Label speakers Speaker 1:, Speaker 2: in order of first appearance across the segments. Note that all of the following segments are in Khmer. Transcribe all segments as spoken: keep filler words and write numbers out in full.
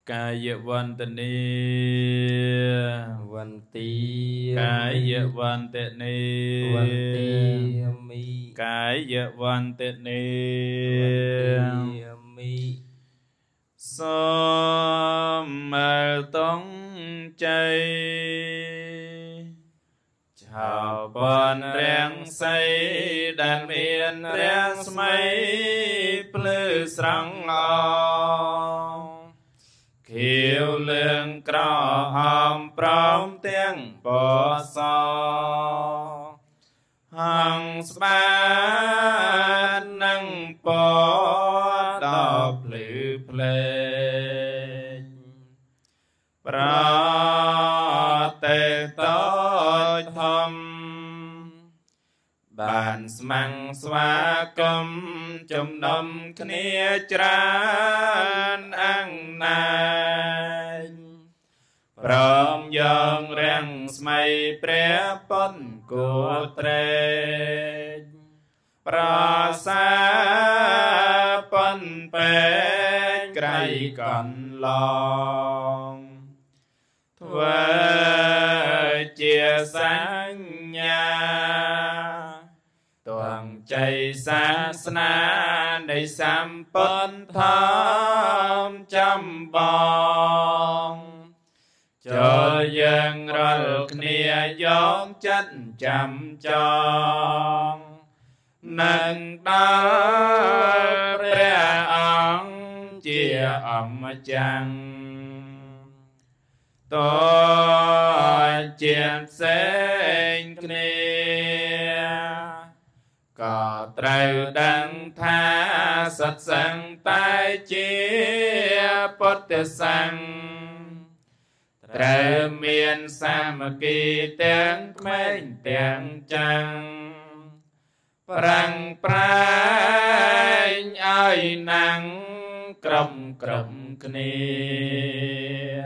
Speaker 1: Kaya wantani
Speaker 2: Wanti
Speaker 1: Kaya wantani
Speaker 2: Wanti mi
Speaker 1: Kaya wantani
Speaker 2: Wanti mi
Speaker 1: Som mơ tông chay Chào bọn rèn xây đàn miền rèn mây plư srăng lòng Khiêu lương krọ hòm próm tiếng bò so Hằng spa nâng bò đọc lư plê Pra tê tối thâm Bàn măng xoa cầm chùm nông khnia trán ăn nai Prom dòng răng mây pre pon của trê Pra sa pon pe cây còn lòng Thuê chia sáng nhà Toàn chạy xa sna Để xăm phân thơm trăm bóng Cho dân rơ khnia dõng chân chăm chong Nâng đá pre ong chia ẩm chăng Tôi chiếm sinh khnia Có trâu đăng tha sạch sẵn tay chia bốt tê sẵn Trâu miền xa mà kỳ tiếng mênh tiếng trăng Prang prang ai nắng Crom crom khnia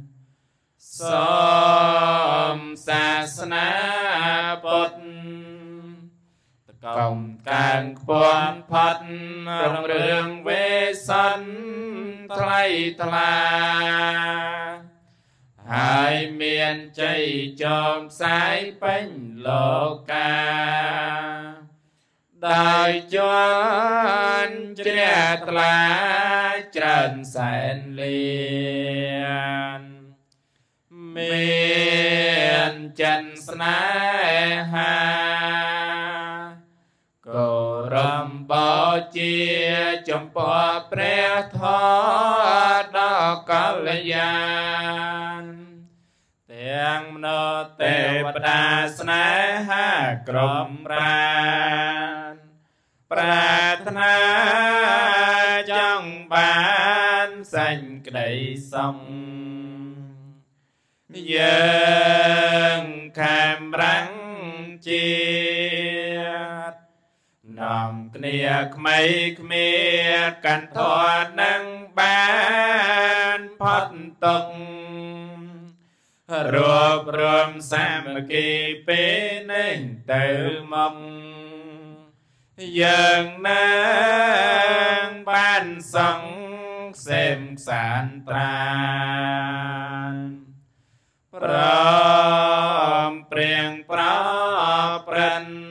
Speaker 1: Som sa sna bốt Cộng càng buồn phật rong rương về sân thay thla Hai miền chạy chồm sái bánh lô ca Đại choan trẻ thla trần sẹn liền Miền chân sna ha Cô râm bó chia chồng bó pre thó Đó có lệ gian Tiếng nô tê bà đà sna ha Crom ran Pra thna trong bán xanh cây sông Dương khám răng chiết Nòm khnia khmây khmia Cảnh thoa nâng bán phót tông Rộp rộm xa mà kỳ bế nên tự mong Dương nâng bán sông xem sản tràn Prom prieng pro pren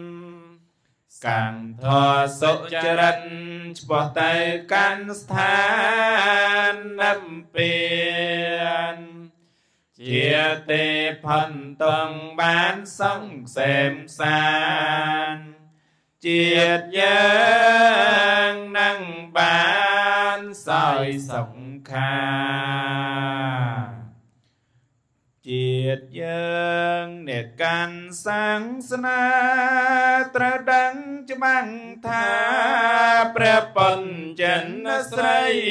Speaker 1: Càng thọ sộ chरण Bỏ tay căn sthán nâm biên Chia tê phần tông bán sông xem san Chiết dân năng bán soi sông kha Chiết dân nệt can sáng sna Tra đăng cho bằng tha Pre pon chân srei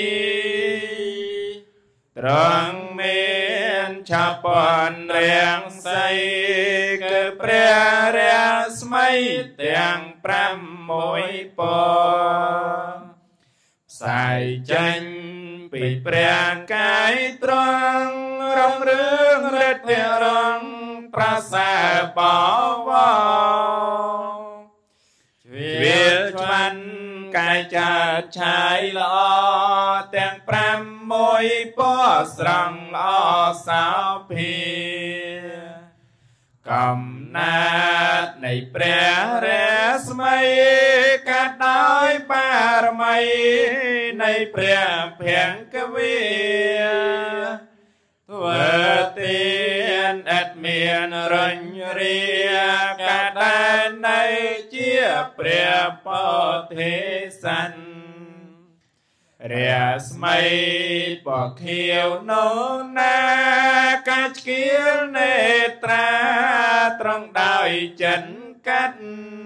Speaker 1: Trong miền cha pon rèng say Cơ pre re smay tiếng pram môi po Sai chanh bị pre cái trong Rong rương rết thịa rong Pra xa bỏ vô Viết choan cái chát trái lo Tiếng pram môi ពស្រង់ល្អសោភាកំណាតនៃព្រះរាស្មីកាត់ដោយបារមីនៃព្រះភង្គវីធ្វើទានអត់មានរញរាកាត់ដែលនៅជាព្រះពោធិសត្វរាស្មីបខៀវនោះណាកាច់គៀលនេត្រាត្រង់ដោយចិនកាត់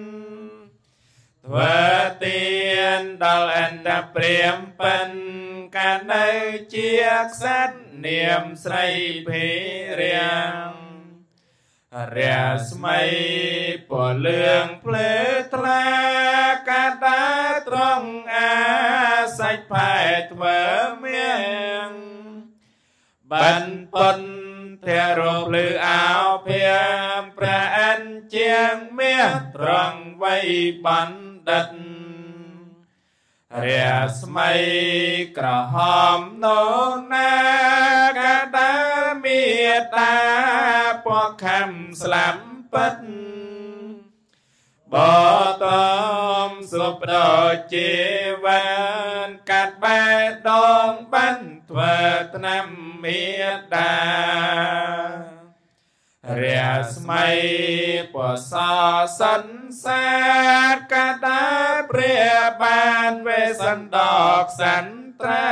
Speaker 1: ធ្វើទានដល់អន្តព្រាមពិនកាលនៅជាក្សត្រនាមស្រីភេរាំងរាស្មីពលឿងភ្លើថ្លាកាតាត្រង់អាសាច់ផែធ្វើមៀងបានប៉ុនធារោភ្លឺអោភៀមព្រះអិនជាងមាសត្រង់វៃបណ្ឌិតរាស្មីក្រហមនោះណាកាតាមេតាពកខំស្លាប់ពិតបតំសុបដោជីវានកាត់បែដងបានធ្វើថ្នាំមេតារាស្មីពសសន្សាកាតាព្រះបានវេសន្តកសន្ត្រា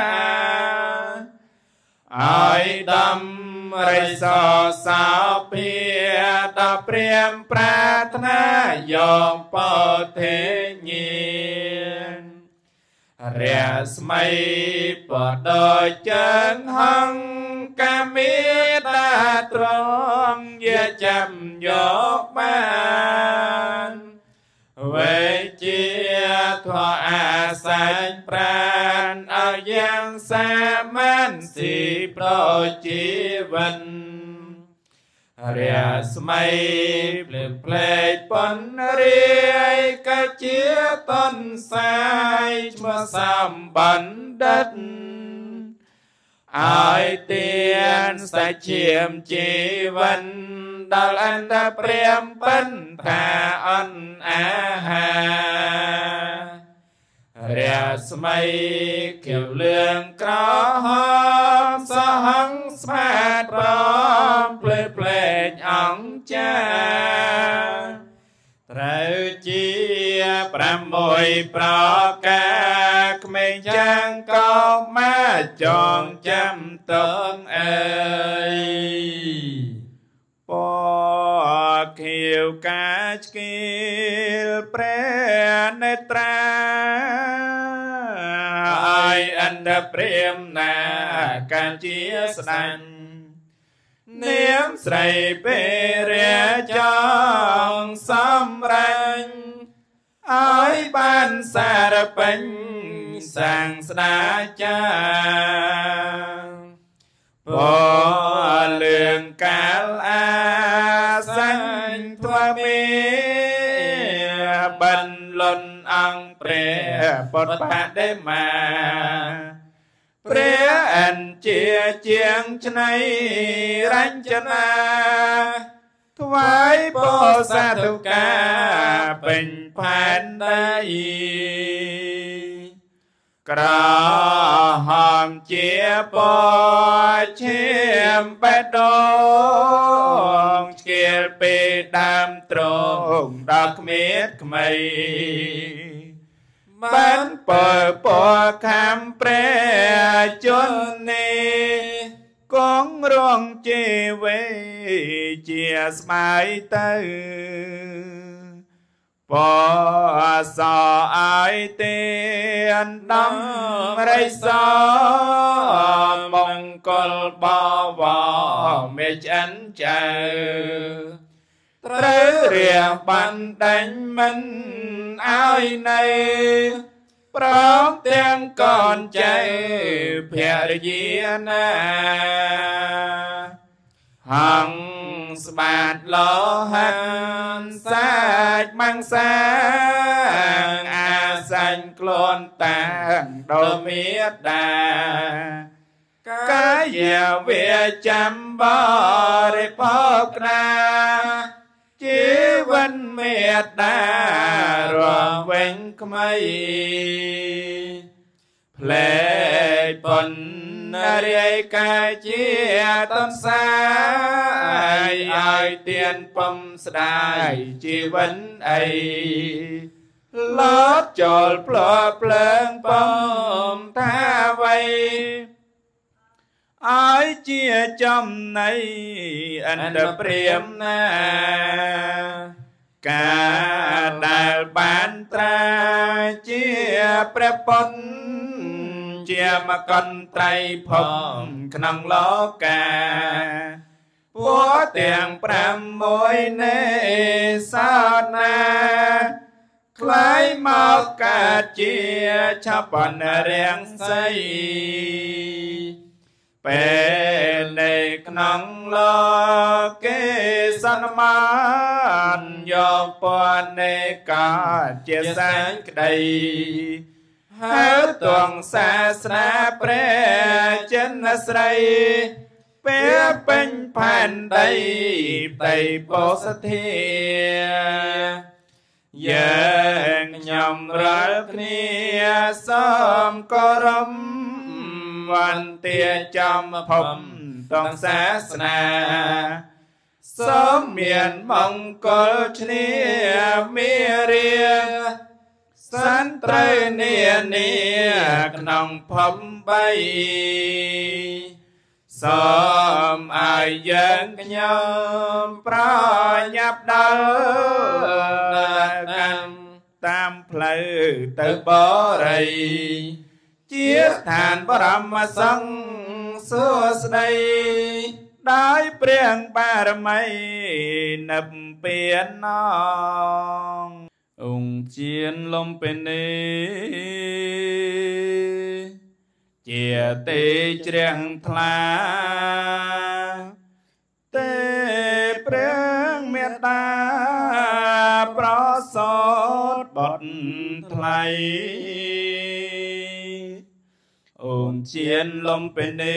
Speaker 1: ឲ្យដំរិសសោភាដល់ព្រាមប្រាថ្នាយកពោធិញាណរាស្មីបដោយជើងហង្កាមេតាត្រង់ជាចាំយកបានវេជាធម៌អាសាញ់ប្រានឲ្យយ៉ាងសាមញ្ញស៊ីប្រជីវិនរាស្មីភ្លើងភ្លេចពនរាយកាជាតនសាយឈ្មោះសម្បណ្ឌិតឲ្យទានសាច់ឈាមជីវិនដល់អន្តព្រាមពិនថាអនអាហារាស្មីខៀវលឿងក្រហមសហង្ស្មាតប្រមភ្លើភ្លេចអង្គចាត្រូវជាប្រាំមួយប្រការក្មេងចាំងក៏មកចងចាំតងអើយពខៀវកាឆ្កៀលព្រះនេត្រាឲ្យអន្តព្រាមណាកាជាស្ដាញ់នាមស្រីពេរាចងសម្រាញ់ឲ្យបានសារពេញសាងស្ដាចាពលឿងកាលអាសាញ់ធ្វើមេបានលន់អង្គព្រះពុទ្ធបដិមាព្រះអិនជាជាងឆ្នៃរញ្ចនាថ្វាយពោសាធុកាពេញផែនដីក្រហមជាពឈាមបេះដូងឆ្កៀលពីដើមត្រង់ដល់គ្មៀតក្មៃបានបើពខំព្រះជន្នេះកងរងជីវេជាស្បែកទៅពសឲ្យទេអណ្ដំរិសមង្គលបវមេចិនចៅត្រូវរៀបបានដាញ់មិនឲ្យនៅព្រមទាំងកូនចៅភរិយាណាហង្ស្បាតលោហានសាច់មង្សាអាសាញ់ខ្លួនតាំងដល់មេដាកាជាវាចាំបរិភោគណាជីវិតមេត្តារស់វិញក្មៃផ្លែកប៉ុនរាយកាយជាតនសាយឲ្យទៀនពំស្ដាយជីវិតអីលត់ចូលផ្លោភ្លើងពំថាໄວឲ្យជាចំណៃអន្តព្រាមណាការដែលបានត្រាជាព្រះពុទ្ធជាមកន្ត្រៃភពក្នុងលោកាពួកទាំងប្រាំមួយនេសាទនាคล้ายមកកើតជាឆបនរាំងសីពេលនៅក្នុងលោកេសន្មានយកពណ៌នៃកើតជាសែងក្តីហើយទងសាសនាព្រះចិនស្រីពេលពេញផែនដីផ្ទៃពោធិធាយើងខ្ញុំរាល់គ្នាសូមគោរពវន្តាចំភពតងសាសនាសូមមានមង្គលឈ្នាមេរៀសន្ត្រូវនានាក្នុងភពបីសូមឲ្យយើងខ្ញុំប្រញាប់ដល់កម្មតាមផ្លូវទៅបរិយជាស្ថានបរមសង្ឃសួស្តីដោយព្រះបារមីនិព្វានណងអង្គជាលំពេនេជាទេជ្រះថ្លាទេព្រះមេត្តាប្រសោតបត់ថ្លៃអូនជាលំពេនេ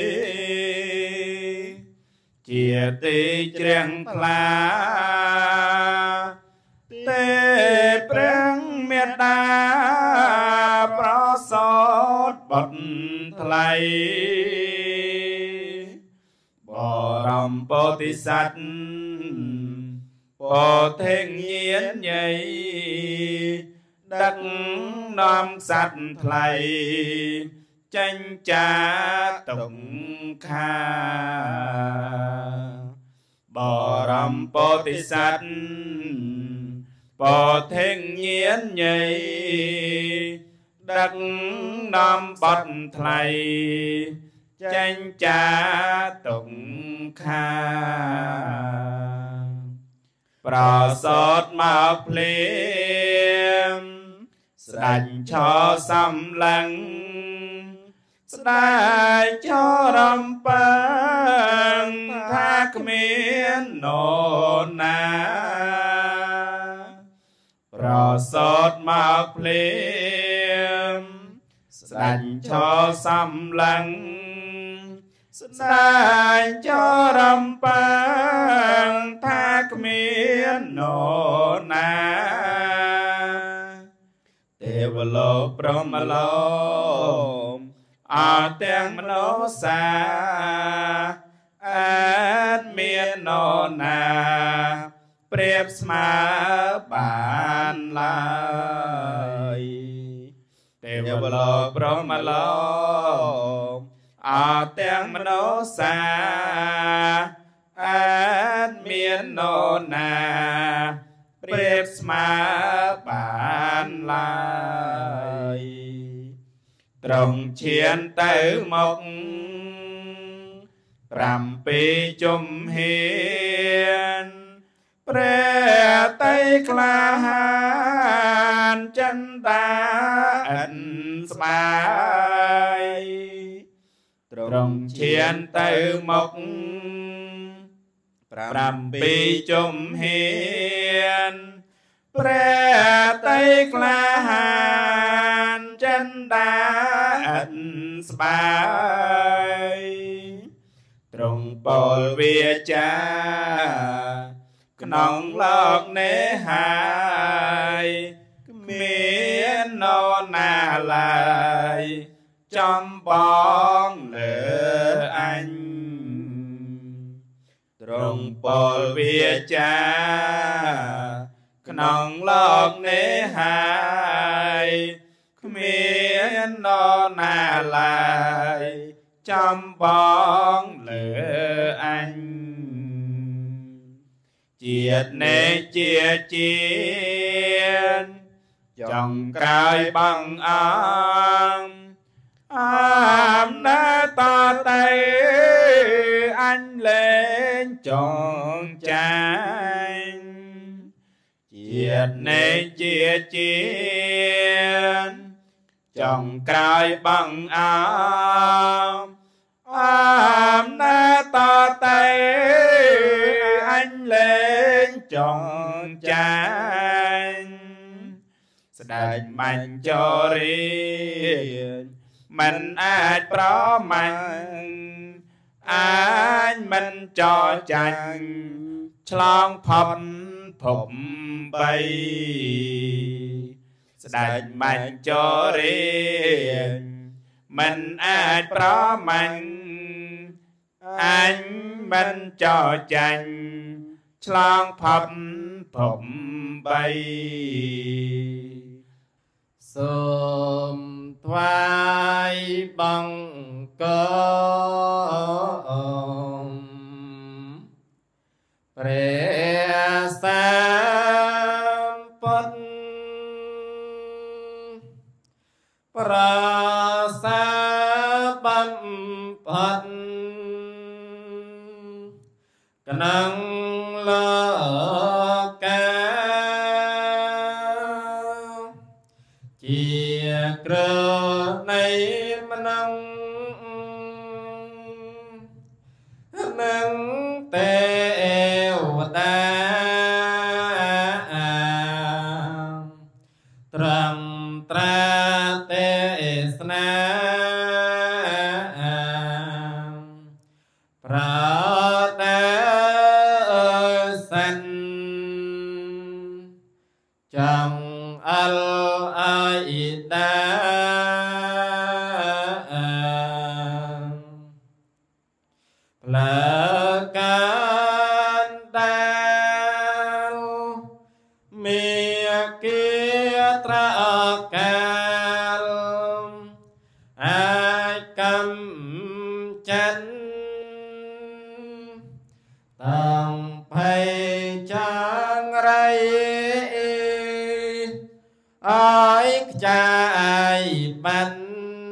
Speaker 1: ជាទេជ្រះថ្លាទេព្រះមេត្តាប្រសោតបត់ថ្លៃបរមពោធិសត្វពោធិញាណញៃដឹកនាំសត្វថ្លៃចេញចាតុងខាបរមពោធិសត្វពោធិញាណញៃដឹកនាំបត់ថ្លៃចេញចាតុងខាប្រសោតមកភ្លាមស្ដេចឆោសំឡឹងស្ដេចឆោរំពើងថាគ្មាននរណាប្រសោតមកភ្លាមស្ដេចឆោសំឡឹងស្ដេចឆោរំពើងថាគ្មាននរណាទេវលោកព្រហ្មលោកអត់ទាំងមនោសាអត់មាននរណាប្រៀបស្មើបានឡើយទេវលោកព្រហ្មលោកអត់ទាំងមនោសាអត់មាននរណាប្រៀបស្មើបានឡើយត្រង់ឈានទៅមកប្រាំពីជុំហៀនព្រះតីក្លាហានចិន្តាអិនស្បាយត្រង់ឈានទៅមកប្រាំពីជុំហៀនព្រះតីក្លាហានចិន្តាអិនស្បាយពលវាចាក្នុងលោកនេះហើយមាននរណាឡើយចំបងលើអញទ្រង់ពលវាចាក្នុងលោកនេះហើយគ្មាននរណាឡើយចំបងលើអញជាតិនេះជាជាតិចុងក្រោយបងអង្គអំណាតតែអញលែងចងចាញ់ជាតិនេះជាជាតិចុងក្រោយបងអង្គអំណាតតែអញលែងចងចាញ់ស្ដេចមាញ់ចរីមិនអាចប្រមាញ់អាចមិនចោចាញ់ឆ្លងផុតភពបីស្ដេចមាញ់ចរីមិនអាចប្រមាញ់អញមិនចោចាញ់ឆ្លងផុតភពបីសូមថ្វាយបង្គំព្រះសម្ពុទ្ធប្រសាបំផុតក្នុងលោកកាជាគ្រឹះនៃមនុស្សនឹងទេវតាត្រឹមត្រាទេសនាប្រដាសិនចង់អលអយដាផ្លើកានដាលមេគាត្រកាលអាចកំចិនតំភ័យចង្រៃអើយខ្ចាយបាត់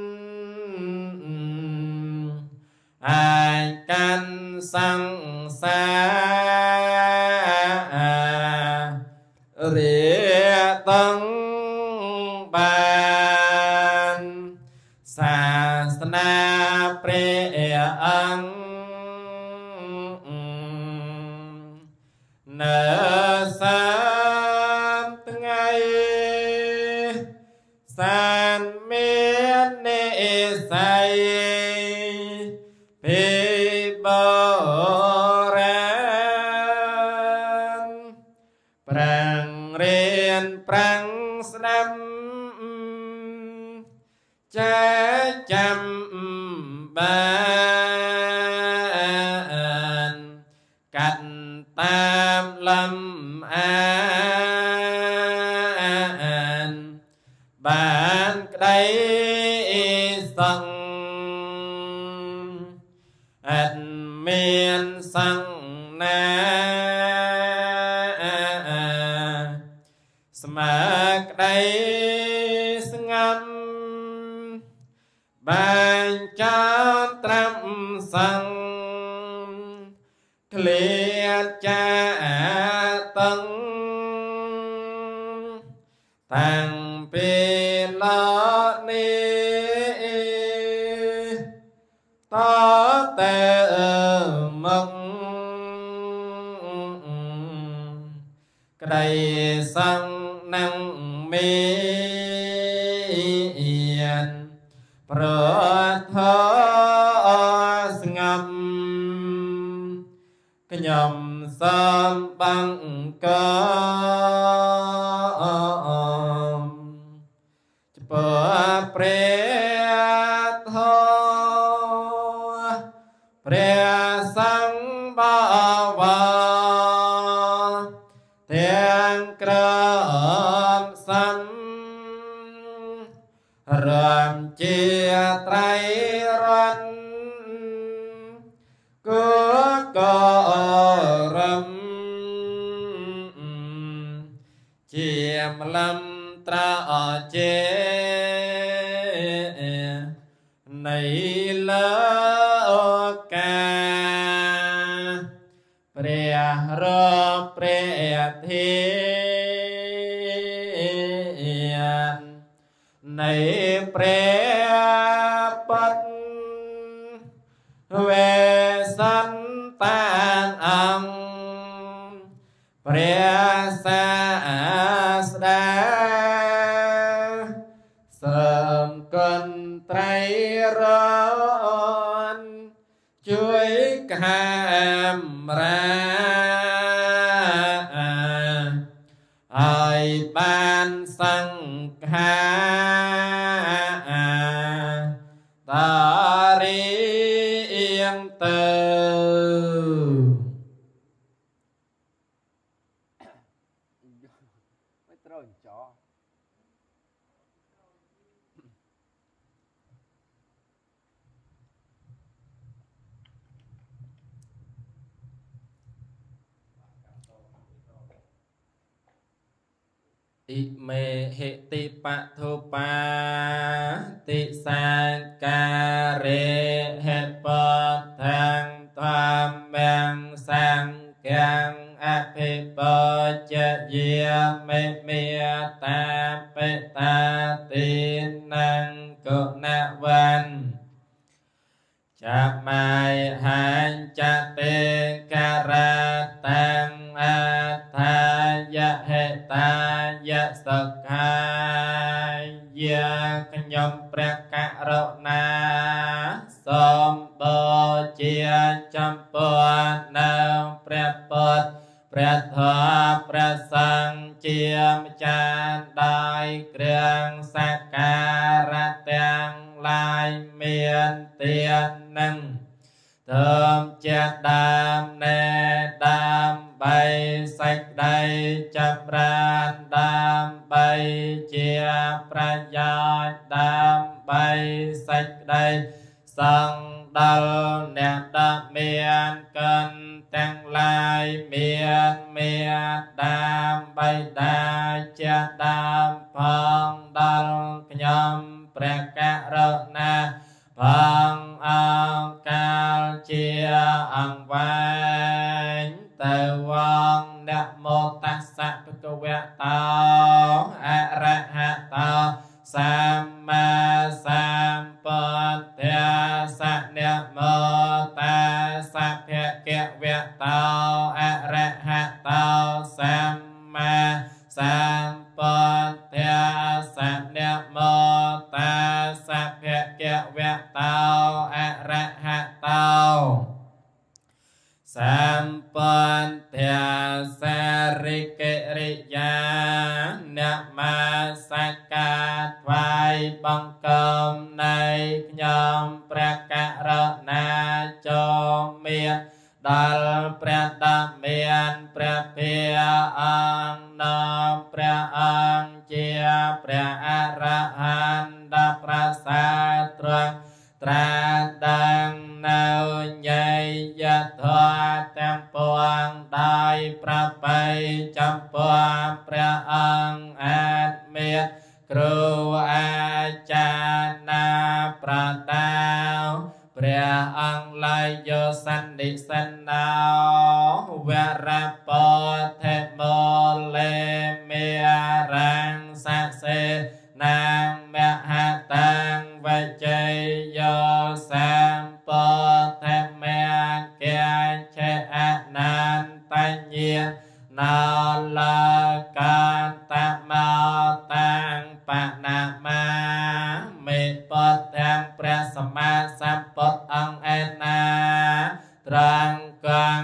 Speaker 1: អាចកាន់សង្សាររាតងបានសាសនាព្រះអង្គនៅសាមថ្ងៃសានមាននិស័យភិបរាណប្រាំងរៀនប្រាំងស្ដាប់ចាចាំបានកាត់តាមលំអានបានក្តីសង្ឃអត់មានសង្ឃណាស្មើក្តីស្ងប់បានចោលត្រាំសង្ឃឃ្លាតចាតឹងតាំងពេលនេះតតែមកក្តីសង្ឃនឹងមានប្រធស្ងប់ខ្ញុំសូមបង្កើមចំពោះព្រះធម៌ព្រះសង្ឃបវរទាំងក្រមសង្ឃរំជាត្រៃរតន៍គួករំជាមលំត្រជានៃលើកាព្រះរកព្រះធាននៃព្រះពុទ្ធវេសន្តានអង្គព្រះសាស្តាសូមគុណត្រៃរតន៍ជួយកាមរាឲ្យបានសង្ឃាតារៀងទៅไม่ត្រូវចោอิเมหิติปะทุปาติสังการะเหตุปัจจังธรรมังสังฆังอภิปัจจเยเมเมตาเปตาตินังกุณวันจะไม่หันจะเตการะตังอัตถายะเหตายะสักขายะขยมประกะโรนาสมบูเจียจำปวนางพระพุทธพระธรรมพระสังฆเจียมจานได้เครื่องสักการะแต่งลายเมียนเตียนนังเติมเจดามเนดามใบสักใดจำรานดามใบเจียประยาดามใบสักใดสังดัลเนตเมียนกันแต่งลายเมียนเมียดามใบดาเจดามพองดัลขยมประกะโรนาพังอังกาลเจียอังวันเตวังนะโมตัสสะภะคะวะโตอะระหะโตสัมมาสัมพุทธัสสะนะโมตัสสะภะคะวะโตอะระหะโตสัมมาสัมพุทธัสสะนะโมตัสสะภะคะวะโตอะระหะโตสัมพุทธัสสะริกริยานะมาสักการถวายบังคมในขยมประกะโรนาจงมีดัลพระดำเมียนพระเพียอังนามพระอังเจียพระอรหันตพระสัตรังตราดังนาใหญ่ยะทอแตงปวงได้พระไปจำปวงพระอังอาจเมียครูอาจารย์นาประตาวพระอังไลโยสันดิสันนาวเวรปเทโมเลเมียรังสัเสนางมหาตังวิจัยโยสัมปเทเมียเกเชอนันตัญญานาลาการตะมาตังปะนามาเมตปดแทงพระสมมาสัมปดอังเอนาตรังกังจ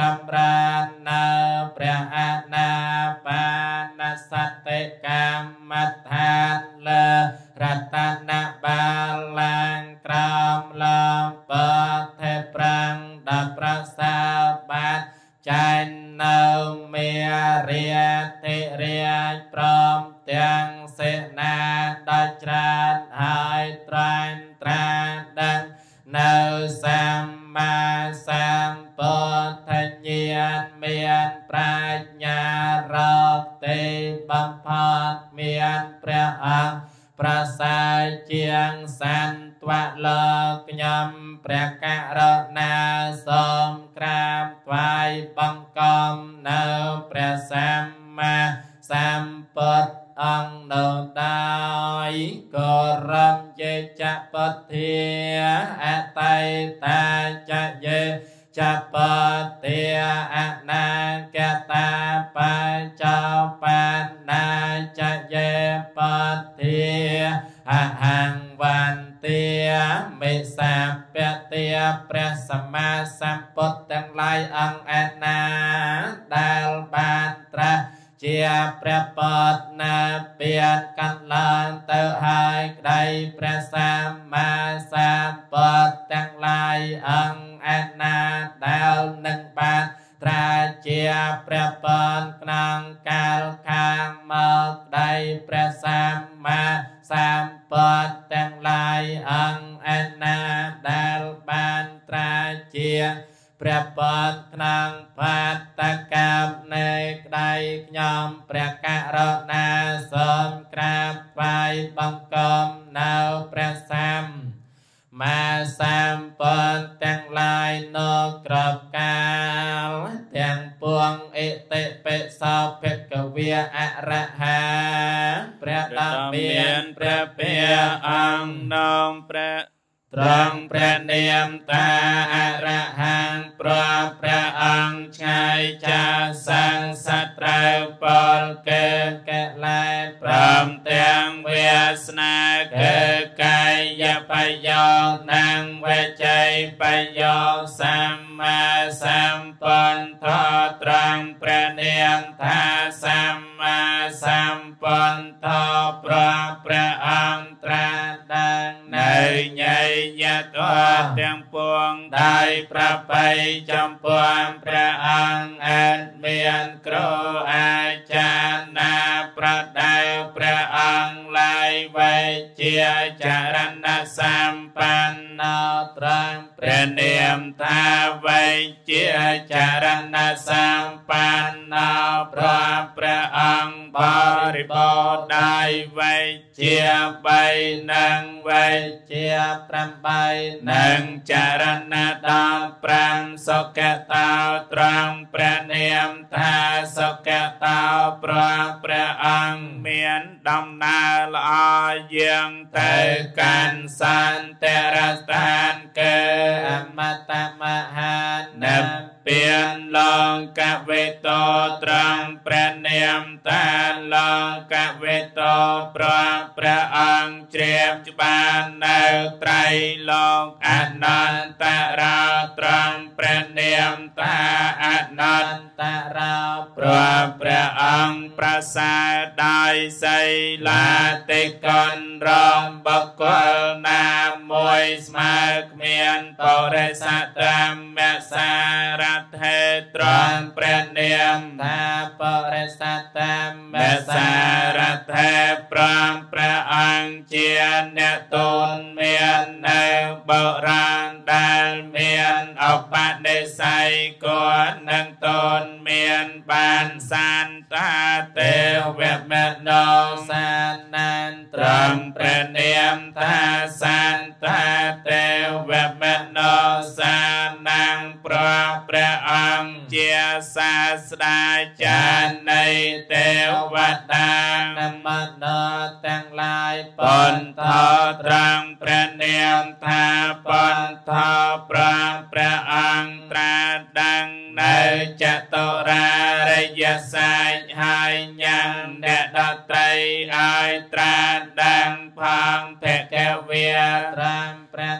Speaker 2: ำราญนาพระอาณาปานสัตติกรรมฐานเลรัตนบาลังกรามลำเปิดเทปรังดับประสาบัดจันเนเมียเรียติเรียพร้อมเตียงเสนาดัจราหายตรันตราดังเนสัมมาสัมพุทธญาณเมียนปราญญารบติบัมพดเมียนพระอังประสาเจียงสันตวะเลิกยำพระกรณาสมกราบไหว้บังกอมเนพระสัมมาสัมพุทธองค์โนดายก็รำเจจะปฏิอตัยตาจะเยจะปฏิอนาคตาปัจจปันนาจะเยปฏิอหังวันเตียมิสาเปเตียพระสัมมาสัมพุทธทั้งหลายองค์อนาดัลบานตราเจียพระปดนาเปียนกันลานเตอหายใดพระสัมมาสัมพุทธทั้งหลายองค์อนาดัลหนึ่งบานตราเจียพระปดนางกาลคางมกใดพระสัมมาสัมพุทธทั้งหลายองค์อนาดัลบานตราเจียพระปดนางพัตตกรรมในใดยอมพระกรณาสมกราบไหว้บังกอมเนพระสัมมาสัมพุทธทั้งหลายนกกราบกาลทั้งปวงเอติเปสาเพกเวียอระหาพระดำเมียนพระเปียอังนองพระตรองพระเนียมตาอระหังพระพระอังชัยจาสังสัตราปอลเกเกลายพร้อมเตียงเวสนาเกกายปโยนังเวจัยปโยสัมมาสัมพุทธตรองพระเนียมตาสัมมาสัมพุทธพระพระอังตราดังในใหญ่ยะตัวเตียงปวงได้พระไปจำปวงพระอังอันเมียนครูอาจารย์นาพระดาวพระอังลายไว้เจียจารณสัมปันนตรังพระเนียมทาไว้เจียจารณสัมปันนพระพระอังบริบูรณ์ได้ไว้เจียใบนังไว้เจียพระใบนังจารณดาพรังสกตาตรังพระเนียมทาสกตาพระพระอังเมียนดำนาลอยยังเตกันสันเตระสานเกอมตมหานับเปลี่ยนลองกะเวโตตรังพระเนียมตาลองกะเวโตพระพระอังเจียมจุบานในไตรโลกอนันตราตรังพระเนียมตาอนันตราพระพระอังประสาทได้ใส่ลาติกรรอมบกลนามวยสมาคเมียนปริสัตตมเมสารัตเทตรังพระเนียมทาปริสัตตมเมสารัตเทพรังพระอังเจียนเนตุนเมียนในโบราณดัลเมียนอปะเดสัยก่อนนังตนเมียนบานสันตาเตเวเมโนสันนันตรังพระเนียมทาสันตาเตเวเมโนสันนังพระพระอังเจียศาสดาจารย์ในเทวดานมโนทั้งหลายปนทอตรังพระเนียมทาปนทอพระพระอังตราดังในจตุราริยสัจหายยังเดดไตรอายตราดังพังเทกเวียตรังพระเนียม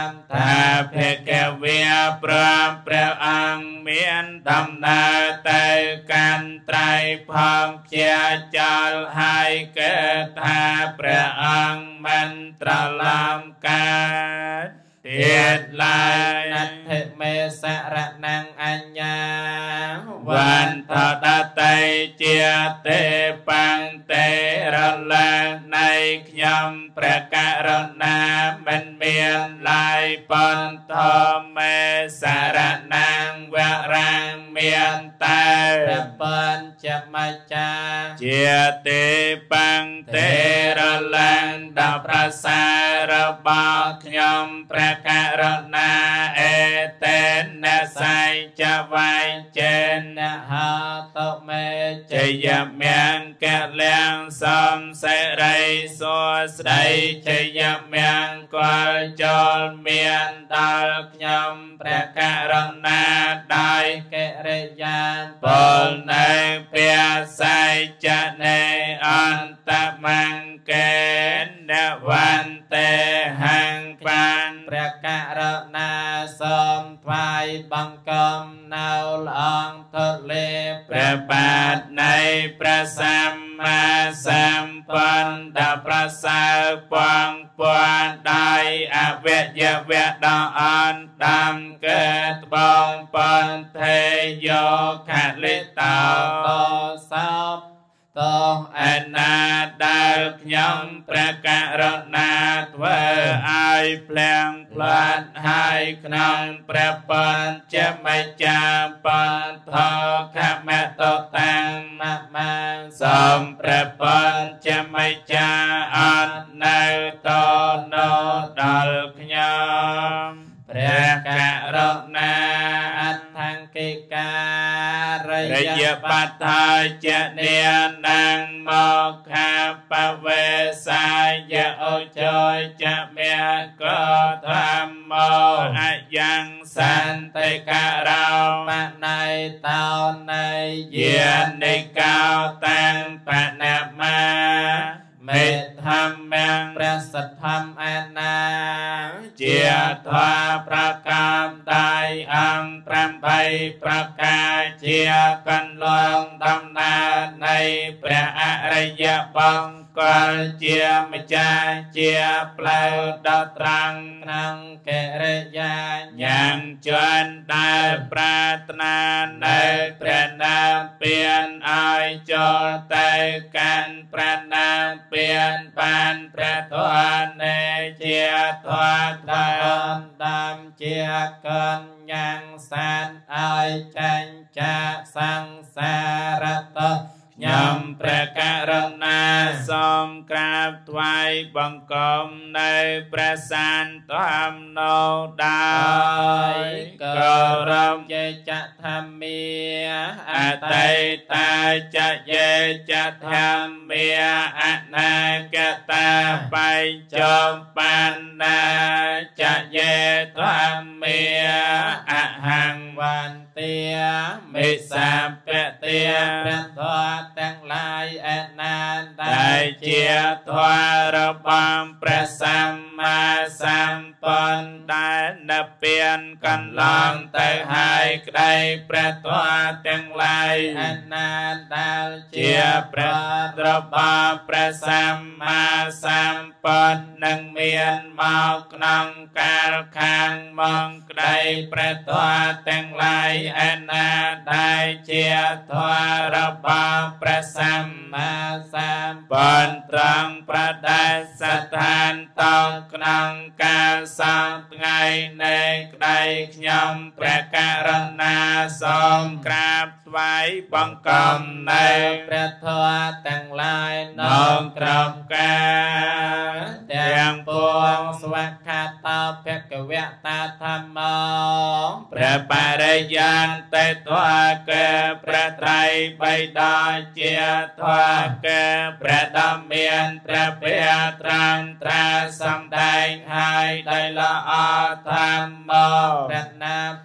Speaker 2: ามทา
Speaker 1: เพกเวียพระพระอังเมียนดำนาเตกันไตรพองเชียจลให้เกิดทาพระอังมันตรลามกาเทียดลายนัทเมสระนังอัญญาวันทอดเตเจียเตปังเตระลาในขยมประกาศนามันเมียนลายปนทอเมสระนังเวรังเมียนเตระปนจะมาจาเจียเตปังเตระลังดับประสาระบาขยมประกาศนาเอเตนไสจะไวเจนหาตเมจยเมียงแกเลียงสมเสรีสัวสไดจยเมียงกวลจลเมียนดาลขยมประกาศนาได้เกเรยานปลในเปียไสจะในอันตมังเกณเดวันเตหังปันประกาศนาสมไฟบังกรมนาวลองทะเลประบาทในประสัมมาสัมปันดาประสาปองปวนได้อเวยเวดาอันดำเกิดบองปนเทโยขัดลิตาโตสัพโตอนาดาลขยมประกาศนาทวไอเพลงพลัดให้ขนมประปันจะไม่จามปันทอขมตตังมามาสมประปันจะไม่จาอันนาโตโนดาลขยมประกาศนาอัตถังกิการระยะปัตถาจะเนียนังโมคาปเวสายะโอจอยจะเมียก็ธรรมโมอายังสันติการาวมาในเตาในเยียนในกาวตังปะนามาเมตธรรมยังประสัทธรรมอนาเจียทวาประกามได้อังพรำไปประกาศเจียกันลองดำนาในพระอริยบังกอลเจียมจาเจียเปล่าดาวตรังนังเกเรยายังจวนได้ปรารถนาในพระนามเปลี่ยนอายจลเตกันพระนามเปลี่ยนปานพระทวนในเจียทวัดตอนดำเจียกันยังสันอายจันจะสังสารตยมประกาศนาสมกราบถวายบังคมในประสานธรรมโนได้กรมเยจะธรรมเมียอัตตตาจะเยจะธรรมเมียอนาคตาไปจอมปันนาจะเยธรรมเมียอหังวันเตียมิสัมเปเตียพระทวดแต่งลายอนันต์ได้เจียทวารบามประสัมมาสัมปันได้นับเปลี่ยนกันลองแต่หายใครพระทวดแต่งลายอนันต์ได้เจียพระระบามประสัมมาสัมปันนังเมียนมอกนังกาลคังมองใครพระทวดแต่งลายอนันต์ได้เจียทวารบามประสัมมาสัมปันตรังประดัสสถานต้องกนังกาสังไงในใดขยมประกาศนาสมกราบไว้บังกรมในพระทวดแต่งลายน้องกรมกาแต่งปวงสวัสดิ์ตาเพกเวตาธรรมพระปริยันเตตัวเกพระไตรใบดาเจียทวเกพระดำเมียนพระเปียตรังตราสังได้ให้ได้ละอาธรรมพระนา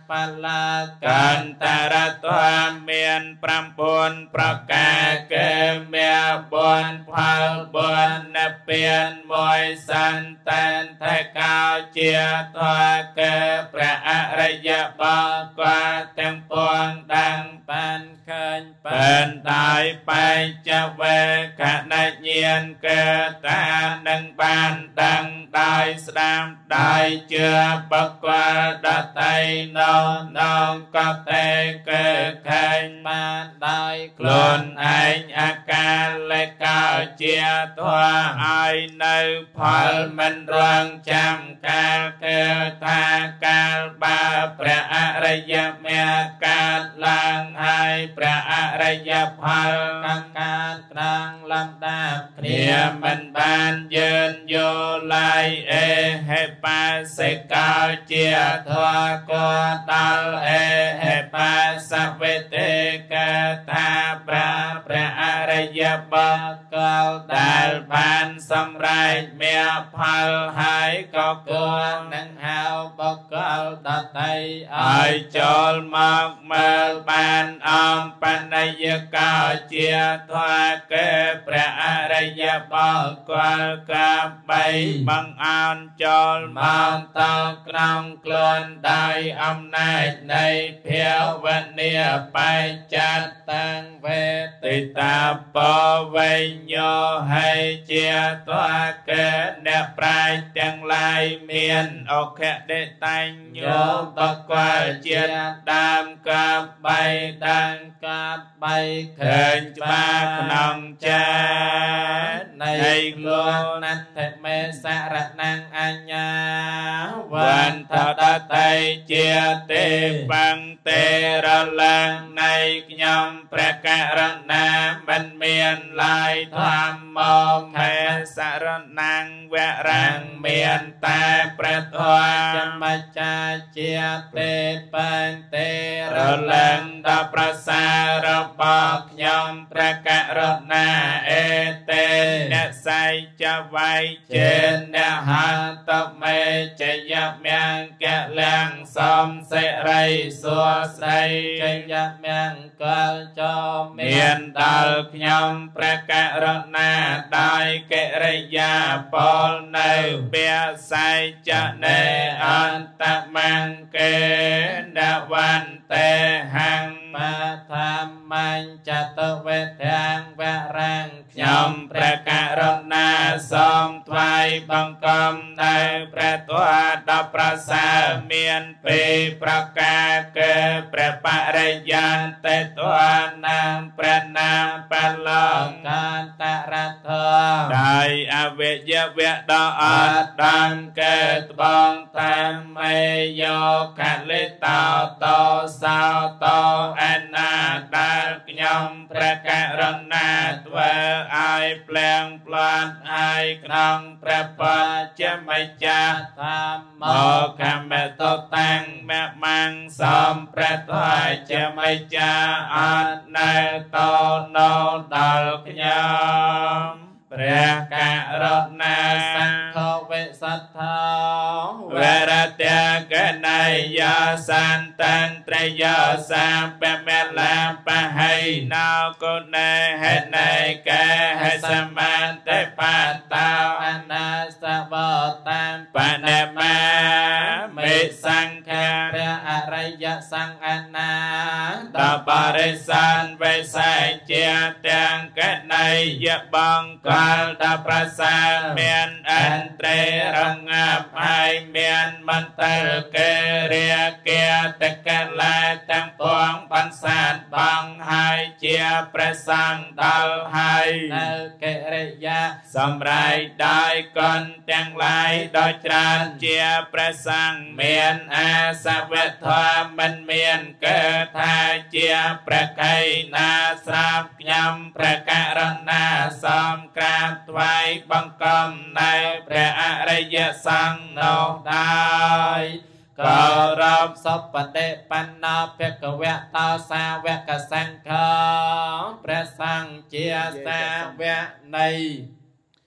Speaker 2: បលាក
Speaker 1: កន្តរតមមានប្រាំបួនប្រការគឺមានបួនផលបួននិព្វានមួយសន្តានថកោជាធម៌គឺព្រះអរិយបុគ្គលទាំងពួងដឹងបានឃើញបានដោយបច្ចវេកណញ្ញាណគឺតានឹងបានដឹងដោយស្ដាប់ដោយជឿបុគ្គលដទៃនោះនោះក៏តែគឺឃើញបានដោយខ្លួនឯងអកាលេកោជាធម៌ឲ្យនៅផលមិនរងចាំកាលគឺថាកាលបើព្រះអរិយមេកើតឡើងហើយព្រះអរិយផលកំកើតត្រង់លំដាប់គ្នាមិនបានយឺនយូរឡើយអេហេបាសិកោជាធម៌ក៏ដល់អេហេបាសវេទេកថាប្រាព្រះអរិយបុគ្គលដែលបានសម្រេចមេផលហើយក៏គួរនឹងហៅបុគ្គលដទៃឲ្យចូលមកមើលបានអំបញ្ញកោជាធម៌គឺព្រះអរិយបុគ្គលកាបីបង្អោនចូលមកតក្នុងខ្លួនដោយអំណាចនៃភាវនាបច្ចតតាំងវេទិតាបវេញ្ញោហើយជាធម៌គឺអ្នកប្រាជ្ញទាំងឡាយមានអខដេតាញ្ញោបកវលជាដើមកាបីដើមកាបីឃើញច្បាស់ក្នុងចានៃខ្លួនណដ្ឋិមេសារណងអញ្ញាវន្តដតៃជាទេបង្ទេរឡើងនៃខ្ញុំព្រះករុណាមិនមានឡើយធម្មមហេសរណងវរាំងមានតែព្រះធម៌ម្ចាស់ជាទេបង្ទេរឡើងដល់ប្រសារបស់ខ្ញុំព្រះករុណាអេតេអ្នកសៃចវៃចេអ្នកហន្តមេចយមង្គលាំងសំសិរីសួស្ដីចយមង្គលចូលមានដល់ខ្ញុំព្រះករុណាដោយកិរិយាពលនៅពាស័យចនេអន្តមង្គេនវន្ទេហੰបធម្មញ្ចតវេធាងវរាំងខ្ញុំព្រះករុណាសូមថ្វាយបង្គំនៅព្រះទ័រដ៏ប្រសើរមានពីរប្រការគឺព្រះបរិយន្តិទ័រនាមព្រះនាមបលង្កាន្តរធម៌ដោយអវយវៈដ៏អត់ដឹងកើត្បូងតាមមេយោកលិតោតោសោតោអនាដែលខ្ញុំព្រះករុណាធ្វើឲ្យផ្លាំងផ្លាត់ឲ្យក្នុងព្រះបច្ចមិច្ចាធម្មមកមតតាំងមមាំងសំព្រះបច្ចមិច្ចាអត់នៅតនោដល់ខ្ញុំព្រះករុណាសង្ឃវិសទ្ធោវរតកណៃយោសន្តន្ត្រយោសាបមេលាបហៃណោគុណេហេណេកេហេសមន្តេបតោអនាសវតាមបណមាមិសង្ឃាព្រះអរិយសង្ឃណាតបរិស័នវេសេជាទាំងកណៃយបងកលដល់ប្រសាមានអន្ត្រេរងាប់ហើយមានមន្តលកេរាគាតកលាទាំងពួងបន្សានបងហើយជាព្រះសង្ឃដល់ហើយនៅកិរិយាសម្រេចដោយគុណទាំងឡាយដោយច្រើនជាព្រះសង្ឃមានអាសវធម៌មិនមានកើថាជាព្រះកៃណាស្រាប់ខ្ញុំព្រះករុណាសូមក្រាបថ្វាយបង្គំនៅព្រះអរិយសង្ឃនោះដោយគោរពសុបតិបណ្ណភគវៈតោសាវកសង្ឃព្រះសង្ឃជាសាវកនៃ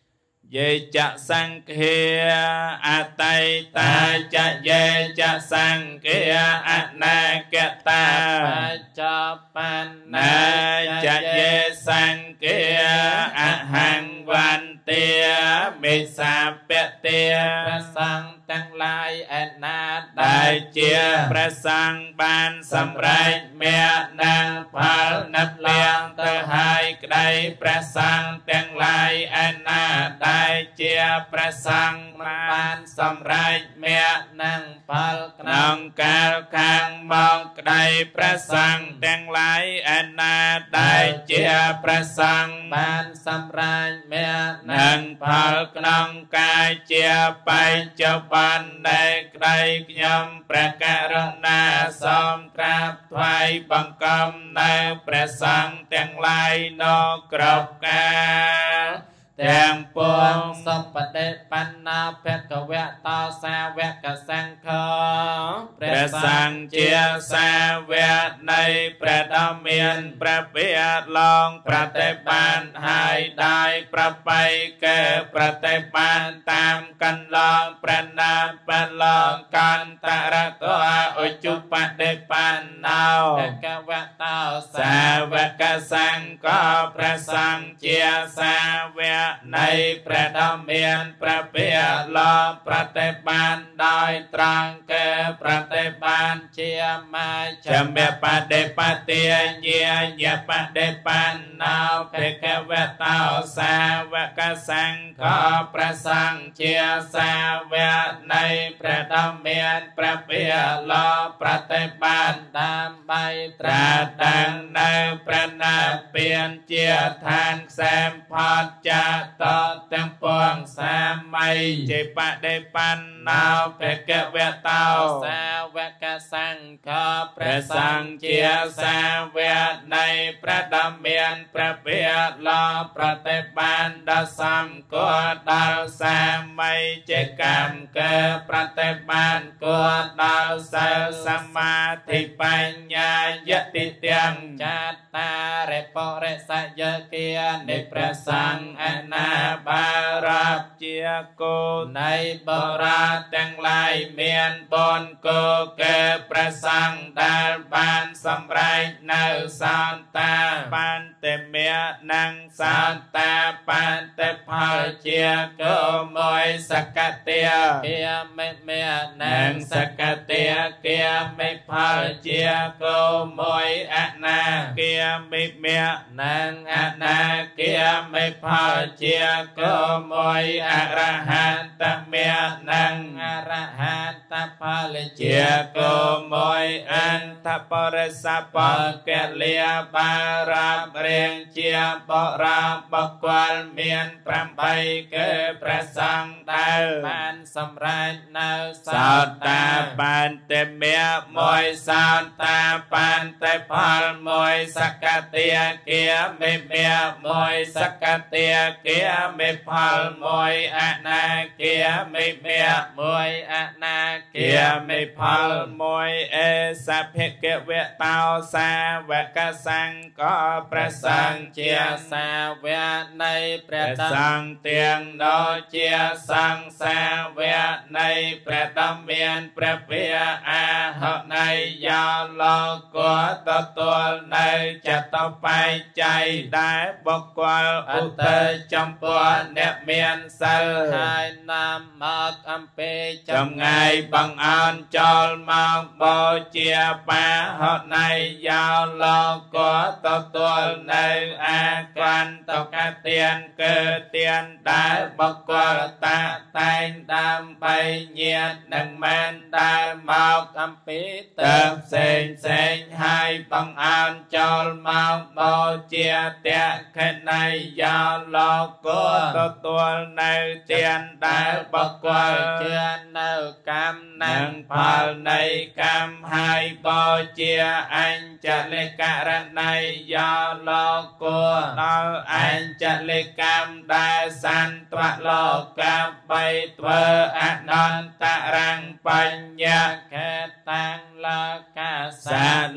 Speaker 1: เยจะสังเกอไตตาจะเยจะสังเกอนาเกตา
Speaker 2: ปัจจปัน
Speaker 1: นาจะเยสังเกอหังวันเตียมิสาเปเตีย
Speaker 2: ព្រះសង្ឃទាំងឡាយឯណា
Speaker 1: ដែលជាព្រះសង្ឃបានសម្រេចមេនាងផលនិព្វានទៅហើយក្តីព្រះសង្ឃទាំងឡាយឯណាដែលជាព្រះសង្ឃបានសម្រេចមេនាងផលក្នុងកាលខាងមកក្តីព្រះសង្ឃទាំងឡាយឯណាដែលជាព្រះសង្ឃ
Speaker 2: បានសម្រេចមេ
Speaker 1: នាងផលក្នុងកាយជាបច្ចុប្បន្នដែលក្តីខ្ញុំព្រះករុណាសូមក្រាបថ្វាយបង្គំនៅព្រះសង្ឃទាំងឡាយនៅគ្រប់កាលទាំងពួង
Speaker 2: សុបតិបណ្ណាភគវៈតោសាវកសង្ឃ
Speaker 1: ព្រះសង្ឃជាសាវកនៃព្រះដ៏មានព្រះពាក្យឡងប្រតិបានហើយដោយប្របីកែប្រតិបានតាមកន្លងព្រះនាមបឡងកន្តរកោឧជុបតិបានណោ
Speaker 2: ភគវៈតោ
Speaker 1: សាវកសង្ឃព្រះសង្ឃជាសាវកនៃព្រះដ៏មានព្រះពាក្យឡងប្រតិបានដោយត្រង់កែប្រតិបាន
Speaker 2: ជាមា
Speaker 1: ចមបដិបទាញាញបដិបានណោភគវតោសាវកសង្ឃព្រះសង្ឃជាសាវកនៃព្រះដ៏មានព្រះពាក្យឡងប្រតិបាន
Speaker 2: ដើម្បី
Speaker 1: ត្រាស់ដឹងនៅព្រះនាពៀនជាឋានខ្សែមផតចាតទាំងពួងសាមីជាបដិបណ្ណោភគវតោ
Speaker 2: សាវកសង្ឃ
Speaker 1: ព្រះសង្ឃជាសាវកនៃព្រះដ៏មានព្រះពាក្យឡងប្រតិបានដល់សំគួរដល់សាមីជាកម្មកែប្រតិបានគួរដល់សិលសមាធិបញ្ញាយតិទាំង
Speaker 2: ចាតារិបរិសយគានៃព្រះសង្ឃអនា
Speaker 1: បារាប់ជាគោនៃបរាទាំងឡាយមានបុណ្យកុកែព្រះសង្ឃដែលបានសម្រេចនៅសន្តាបន្តិមេនិងសន្តាបន្តិផលជាគោមួយសកតិ
Speaker 2: គាមិមេ
Speaker 1: និងសកតិគាមិផលជាគោមួយអនាគាមិមេនិងអនាគាមិផលជាគោមួយអរហន្តមេនិង
Speaker 2: អរហន្តផល
Speaker 1: ជាគោមួយអន្តបរិសពកលាបារាប់រៀងជាបរាបកលមានប្រាំបីគឺព្រះសង្ឃដែល
Speaker 2: បានសម្រេចនៅ
Speaker 1: សន្តាបន្តិមេមួយសន្តាបន្តិផលមួយសកតិគាមិមេមួយសកតិគាមិផលមួយអនាគាមិមេ
Speaker 2: មួយអនា
Speaker 1: គាមិផលមួយអេសភគវតោសាវកសង្ឃព្រះសង្ឃជា
Speaker 2: សាវកនៃព្រះ
Speaker 1: សង្ឃទាំងដូចជាសង្ឃសាវកនៃព្រះដ៏មានព្រះពាក្យអាហុនៃយោលោកទទួលនៅចតបច្ច័យដែលបុគ្គលឧទ្ទិសចំពោះអ្នកមានសិល
Speaker 2: ហើយនាំមកអំពី
Speaker 1: ចម្ងាយបង្អោនចូលមកបូជាបាហុនៃយោលោកទទួលនៅអាក្រាន់តកទានគឺទានដែលបុគ្គលតាតែងដើម្បីញាតនឹងមិនដែលមក
Speaker 2: អំពី
Speaker 1: ទៅផ្សេងផ្សេងហើយបង្អោនចូលមកបូជាតខណៃយោលោកទទួលនៅទានដែលបុគ្គល
Speaker 2: ជានៅកម្ម
Speaker 1: នឹងផលនៃកម្មហើយបូជាអញ្ចលិករណីយោលោកដល់អញ្ចលិកម្មដែលសន្តវលោកកម្មបីធ្វើអនន្តរੰបញ្ញ
Speaker 2: ខេតាំងលោកា
Speaker 1: សាលោ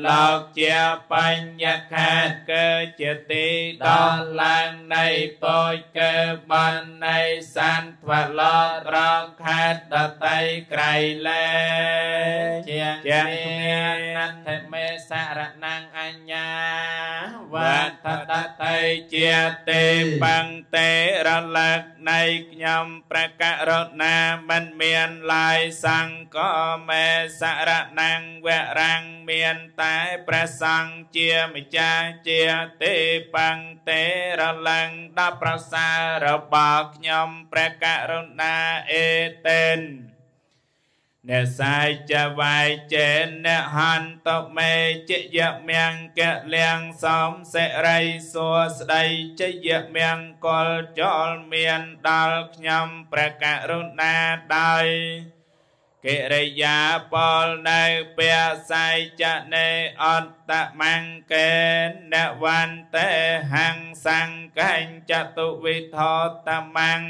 Speaker 1: ជាបញ្ញខាតគឺជាទីដល់ឡើងនៃពោចគឺបាននៃសន្ទវឡរងខាតដតីក្រៃលែជាងគ្នានទ្ធិមេសារណងអញ្ញាវត្តដតីជាទេបង្តេរលឹកនៃខ្ញុំព្រះករុណាមិនមានឡើយសង្ឃមេសារណងវរាំងមានតែព្រះសង្ឃជាម្ចាស់ជាទេបង្តេរលឹកដល់ប្រសើររបស់ខ្ញុំព្រះករុណាអេតេនអ្នកសាយចវាយចេនអ្នកហន្តមេជយមង្គលៀងសំសិរីសួស្ដីជយមង្គលចលមានដល់ខ្ញុំព្រះករុណាដោយកិរិយាពលនៅពាសាយចនេអត្តមង្គេនវន្តេហੰសង្កញ្ចតុវិធតមង្គ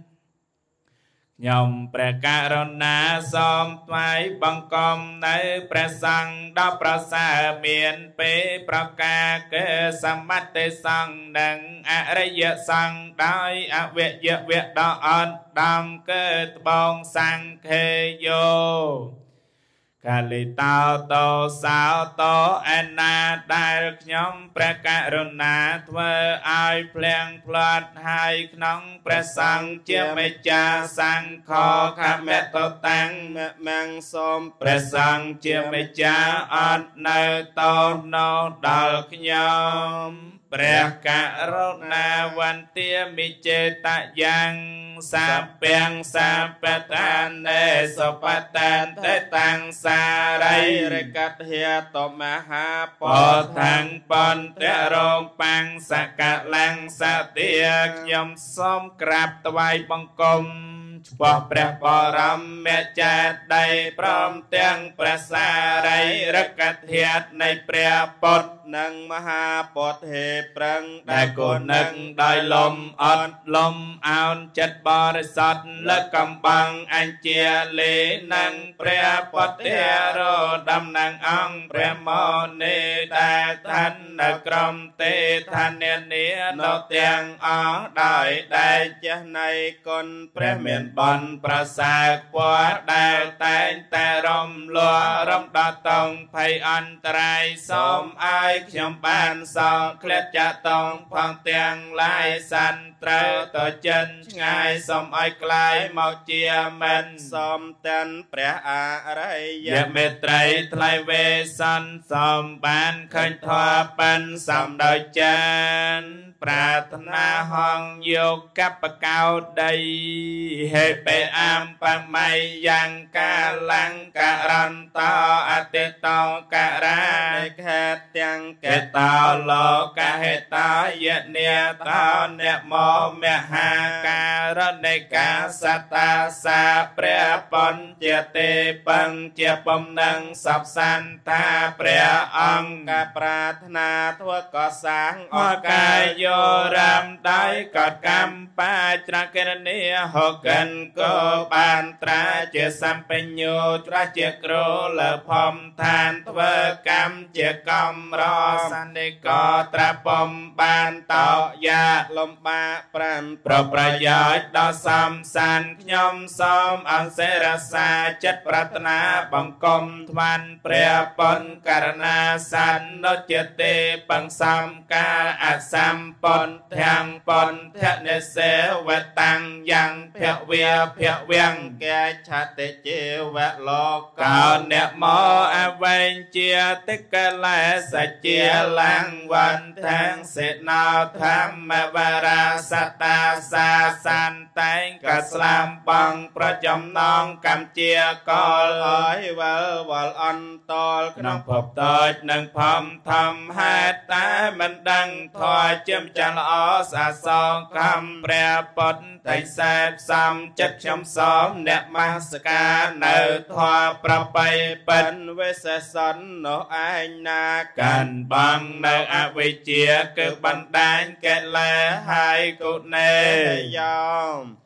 Speaker 1: ខ្ញុំព្រះករុណាសូមថ្វាយបង្គំនៅព្រះសង្ឃដ៏ប្រសើរមានពេលប្រការគឺសមត្ថិសង្ឃនិងអរិយសង្ឃដោយអវយវៈដ៏អត់ដំគឺត្បូងសង្ឃេយោកាលិតោតោសោតោអណាដែលខ្ញុំព្រះករុណាធ្វើឲ្យភ្លៀងផ្លាត់ហើយក្នុងព្រះសង្ឃជាមេចាសង្ឃខមតតាំងមង្សូមព្រះសង្ឃជាមេចាអត់នៅតោនៅដល់ខ្ញុំព្រះករុណាវន្ទាមិចេតយ៉ាងសាពាំងសាបតានេសបតានតេតាំងសារីរកតហេតមហាបតាំងបន្ទរោបាំងសកលាំងសតិខ្ញុំសូមក្រាបថ្វាយបង្គំឆ្ពោះព្រះបរមមេចាដីព្រមទាំងព្រះសារីរកធិតនៃព្រះពុទ្ធនិងមហាពុទ្ធហេប្រឹងដែលគន់នឹងដោយលំអត់លំអោនចិត្តបរិសុទ្ធលកំបាំងអញ្ជាលេនឹងព្រះពុទ្ធរោដំណាងអង្គព្រះមោនីដែលឋាននៅក្រមទេឋាននានៅទាំងអស់ដោយដែលចេះនៃគុណព្រះមានបនប្រសើរពណ៌ដែលតែងតែរំលួរំដតងភ័យអន្តរាយសូមឲ្យខ្ញុំបានសងក្លេតចតងផងទាំងឡាយសន្ត្រូវទៅចិនឆ្ងាយសូមឲ្យក្លាយមកជាមិនសូមតាន់ព្រះអរិយមេត្រីថ្លៃវេសន្តិសូមបានឃើញធម៌ប៉ិនសំដោយចានប្រាថ្នាហងយកកបកោដីហេបេអាមបមៃយ៉ាងកាលង្ករន្តោអតិតោការៈខេតទាំងកេតោលោកហេតោយនេតោអ្នកមមហាការនិកាសតាសាព្រះបញ្ជាទេបង្ជាបំណងសពសន្តាព្រះអង្គប្រាថ្នាធ្វើកសាងអកាយយោរាមដៃកតកម្មបាច្រកេរនីហកិនក៏បានត្រាជាសម្បញ្ញោត្រាជាគ្រូលើផំឋានធ្វើកម្មជាកំរសនិកត្រាបំបានតោយាលំបាប្រាំប្រប្រយោជន៍ដល់សំសានខ្ញុំសូមអង្សេរសាចិត្តប្រាថ្នាបង្គំថ្វានព្រះបុណ្យករណាសន្នុជទេបង្សំការអសម្ពុនទាំងបុណ្យធនិសេវតាំងយ៉ាងភវាភវៀងកែឆតិជីវលោកកោអ្នកមកអវែងជាតិកលេសជាលាំងវន្តាំងសេណោធម្មវរាសតាសាសន្តែងកស្លាមបងប្រចំណងកម្មជាកលហើយវល់វល់អន្តលក្នុងភពតូចនិងផំធំហេតុតែមិនដឹងធម៌ជាម្ចាស់ល្អស្អាតសងកម្មព្រះពុទ្ធតែសែបសំចិត្តខ្ញុំសូមអ្នកមហស្ការនៅធម៌ប្របីបិណ្ឌវិសេសននោះឯងណាកាន់បងនៅអវិជ្ជាគឺបណ្ដាញកិលេសហើយគុណេយោ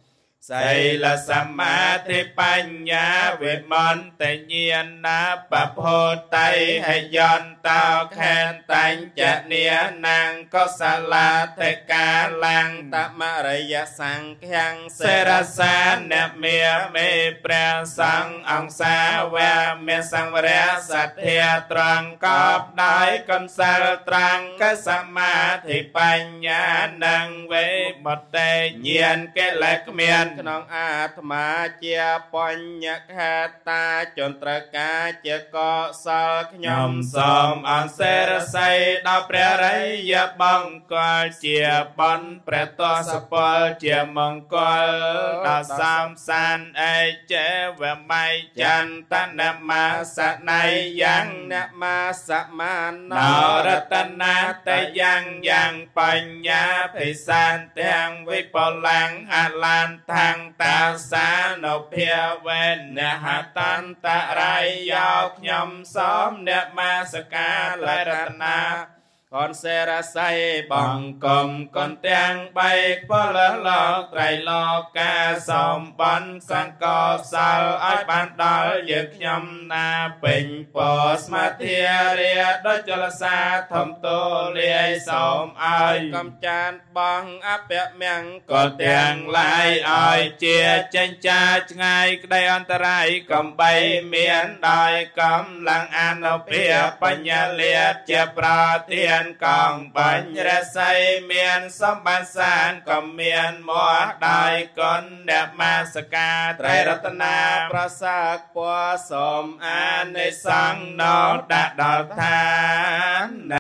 Speaker 1: ไสละสัมมาทิปัญญาเวมนต์แต่เยียนนาปะโพไตให้ย้อนเต้าแขนตัญจะเนียนางก็สลาเทกาลังตะมะระยะสังเขังเสรสานเนเมียเมเปรสังองสาแวเมสังวรสัตเทียตรังกอบได้กำสัลตรังก็สมาธิปัญญานังเวหมดเตเยียนแก่แหลกเมียนขนองอาตมาเจียปัญญาคาตาจนตรกาเจกอสลขยมสมอันเสรไซดาเปรไรยบังกอลเจียปันเปรตสปอลเจียมังกอลดาสามสันไอเจวไมจันตนมาสนัยยังนมาสมานนรัตนาตยังยังปัญญาภิสันเตียงวิปลังอาลันทางตาสานเพียเวนเนหตันตะไรยาวขยมสมเนมาสกาลรัตนาคอนเสรไซบังกลมกอนเตียงใบพลลอกไตรลอกกาสมบันสังกอสลไอปันดอลยึกยำนาเป็นปอสมาเทียเรียดจลสาทมโตเลียสมไอกำจานบังอเปียเมียงกอเตียงลายไอเจียจันจาไงได้อันตรายกำใบเมียนได้กำลังอันเปียปัญญาเลียเจ็บปราเทียกองปัญญาใสเมียนสมบัติสารก็เมียนหมอได้ก่อนเดมาสกาไตรรัตนาประสักปวสมอานในสังนอดดาดทาน